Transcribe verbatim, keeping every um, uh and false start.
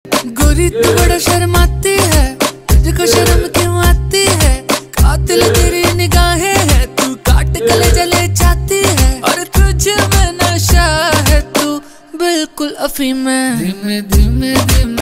गोरी तू बड़ा शर्माती है, तुझको शर्म क्यों आती है? कातिल तेरी निगाहें है, तू काट कलेजा ले जाती है। और तुझ में नशा है, तू बिल्कुल अफीम है। धीमे धीमे धीमे